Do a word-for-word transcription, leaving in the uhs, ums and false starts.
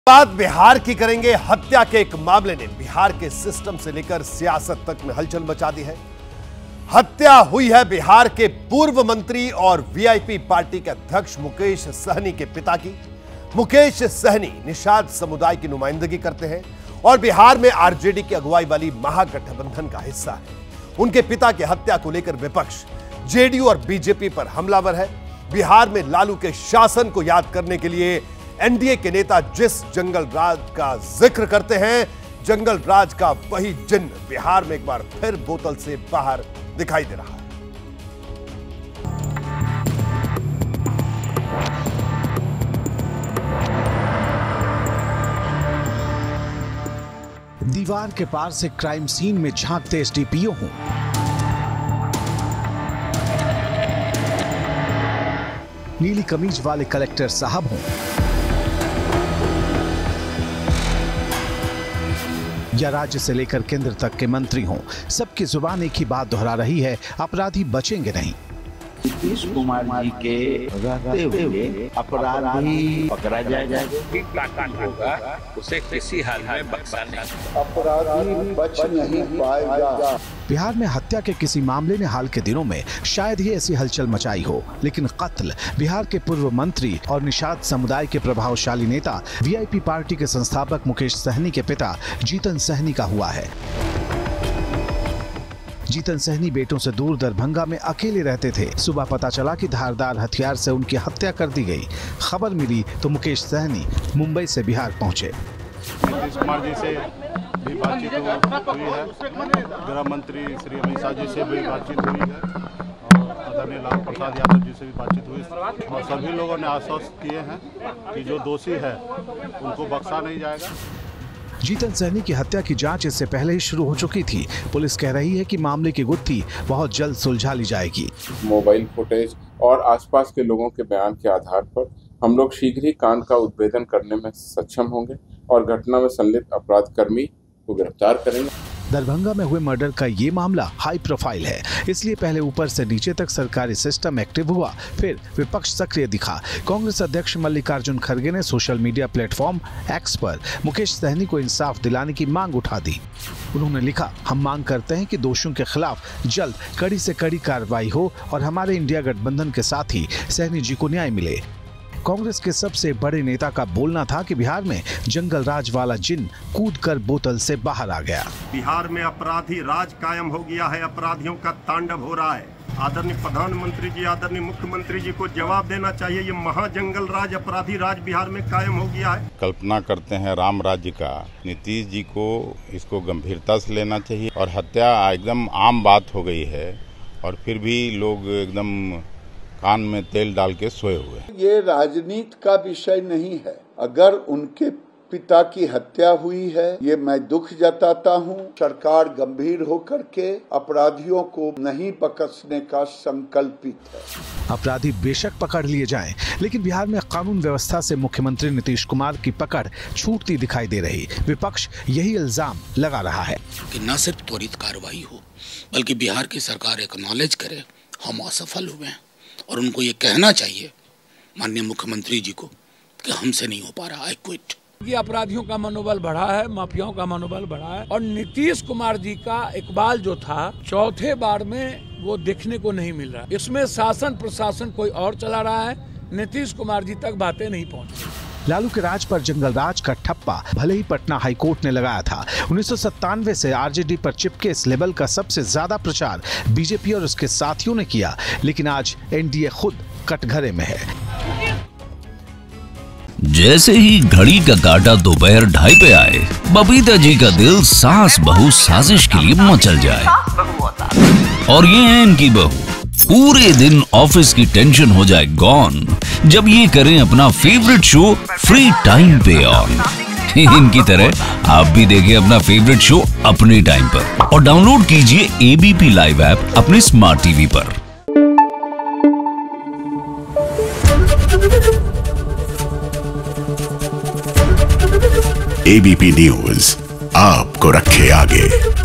बात बिहार की करेंगे। हत्या के एक मामले ने बिहार के सिस्टम से लेकर सियासत तक में हलचल मचा दी है। हत्या हुई है बिहार के पूर्व मंत्री और वीआईपी पार्टी के अध्यक्ष मुकेश सहनी के पिता की। मुकेश सहनी निषाद समुदाय की नुमाइंदगी करते हैं और बिहार में आरजेडी की अगुवाई वाली महागठबंधन का हिस्सा है। उनके पिता की हत्या को लेकर विपक्ष जेडीयू और बीजेपी पर हमलावर है। बिहार में लालू के शासन को याद करने के लिए एनडीए के नेता जिस जंगल राज का जिक्र करते हैं, जंगल राज का वही जिन्न बिहार में एक बार फिर बोतल से बाहर दिखाई दे रहा है। दीवार के पार से क्राइम सीन में झांकते एसडीपीओ हों, नीली कमीज वाले कलेक्टर साहब हों या राज्य से लेकर केंद्र तक के मंत्री हों, सबकी जुबान एक ही बात दोहरा रही है, अपराधी बचेंगे नहीं। नीतीश कुमार जी के रहते हुए अपराधी पकड़ा जाएगा, होगा उसे किसी हाल में बख्शा नहीं, अपराधी बच नहीं पाएगा। बिहार में हत्या के किसी मामले ने हाल के दिनों में शायद ही ऐसी हलचल मचाई हो, लेकिन कत्ल बिहार के पूर्व मंत्री और निषाद समुदाय के प्रभावशाली नेता वीआईपी पार्टी के संस्थापक मुकेश सहनी के पिता जीतन सहनी का हुआ है। जीतन सहनी बेटों से दूर दरभंगा में अकेले रहते थे। सुबह पता चला कि धारदार हथियार से उनकी हत्या कर दी गई। खबर मिली तो मुकेश सहनी मुंबई से बिहार पहुंचे। नीतीश कुमार जी से भी बातचीत हुई है, गृह मंत्री श्री अमित शाह जी से भी बातचीत हुई है और आदरणीय लालू प्रसाद यादव जी से भी बातचीत हुई और सभी लोगों ने आश्वस्त किए हैं कि जो दोषी है उनको बख्शा नहीं जाएगा। जीतन सहनी की हत्या की जांच इससे पहले ही शुरू हो चुकी थी। पुलिस कह रही है कि मामले की गुत्थी बहुत जल्द सुलझा ली जाएगी। मोबाइल फुटेज और आसपास के लोगों के बयान के आधार पर हम लोग शीघ्र ही कांड का उद्भेदन करने में सक्षम होंगे और घटना में संलिप्त अपराध कर्मी को गिरफ्तार करेंगे। दरभंगा में हुए मर्डर का ये मामला हाई प्रोफाइल है, इसलिए पहले ऊपर से नीचे तक सरकारी सिस्टम एक्टिव हुआ, फिर विपक्ष सक्रिय दिखा। कांग्रेस अध्यक्ष मल्लिकार्जुन खड़गे ने सोशल मीडिया प्लेटफॉर्म एक्स पर मुकेश सहनी को इंसाफ दिलाने की मांग उठा दी। उन्होंने लिखा, हम मांग करते हैं कि दोषियों के खिलाफ जल्द कड़ी से कड़ी कार्रवाई हो और हमारे इंडिया गठबंधन के साथ ही सहनी जी को न्याय मिले। कांग्रेस के सबसे बड़े नेता का बोलना था कि बिहार में जंगल राज वाला जिन कूदकर बोतल से बाहर आ गया। बिहार में अपराधी राज कायम हो गया है, अपराधियों का तांडव हो रहा है। आदरणीय प्रधानमंत्री जी, आदरणीय मुख्यमंत्री जी को जवाब देना चाहिए। ये महाजंगल राज, अपराधी राज बिहार में कायम हो गया है। कल्पना करते हैं राम राज्य का, नीतीश जी को इसको गंभीरता से लेना चाहिए और हत्या एकदम आम बात हो गई है और फिर भी लोग एकदम कान में तेल डाल के सोए हुए। ये राजनीति का विषय नहीं है। अगर उनके पिता की हत्या हुई है, ये मैं दुख जताता हूँ। सरकार गंभीर होकर के अपराधियों को नहीं बख्शने का संकल्पित है। अपराधी बेशक पकड़ लिए जाएं, लेकिन बिहार में कानून व्यवस्था से मुख्यमंत्री नीतीश कुमार की पकड़ छूटती दिखाई दे रही। विपक्ष यही इल्जाम लगा रहा है कि न सिर्फ त्वरित कार्रवाई हो, बल्कि बिहार की सरकार एक्नॉलेज करे हम असफल हुए हैं और उनको ये कहना चाहिए माननीय मुख्यमंत्री जी को कि हमसे नहीं हो पा रहा, आई क्विट। ये अपराधियों का मनोबल बढ़ा है, माफियाओं का मनोबल बढ़ा है और नीतीश कुमार जी का इकबाल जो था चौथे बार में वो देखने को नहीं मिल रहा। इसमें शासन प्रशासन कोई और चला रहा है, नीतीश कुमार जी तक बातें नहीं पहुँची। लालू के राज पर जंगल राज का ठप्पा भले ही पटना हाईकोर्ट ने लगाया था। उन्नीस सौ सत्तानवे से आरजेडी पर चिपके इस लेबल का सबसे ज्यादा प्रचार बीजेपी और उसके साथियों ने किया, लेकिन आज एनडीए खुद कटघरे में है। जैसे ही घड़ी का काटा दोपहर ढाई पे आए, बबीता जी का दिल सास बहू साजिश के लिए मचल जाए। और ये है इनकी बहू, पूरे दिन ऑफिस की टेंशन हो जाए गॉन जब ये करें अपना फेवरेट शो फ्री टाइम पे ऑन। इनकी तरह आप भी देखें अपना फेवरेट शो अपने टाइम पर और डाउनलोड कीजिए एबीपी लाइव ऐप अपने स्मार्ट टीवी पर। एबीपी न्यूज आपको रखे आगे।